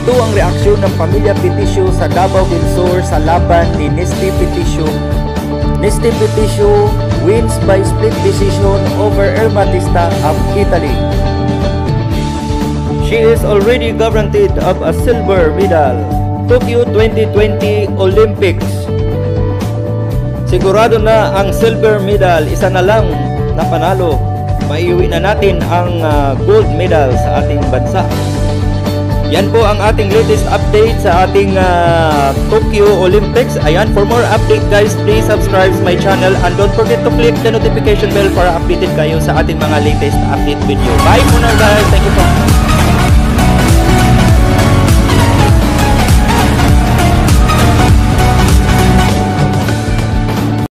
Ito ang reaksyon ng pamilya Peticio sa Davao del Sur sa laban ni Nesty Peticio. Nesty Peticio wins by split decision over Irma Tista of Italy. She is already guaranteed of a silver medal. Tokyo 2020 Olympics. Sigurado na ang silver medal, isa na lang na panalo. Maiuwi na natin ang gold medal sa ating bansa. Yan po ang ating latest update sa ating Tokyo Olympics. Ayan, for more update guys, please subscribe my channel and don't forget to click the notification bell para updated kayo sa ating mga latest update video. Bye muna guys, thank you po.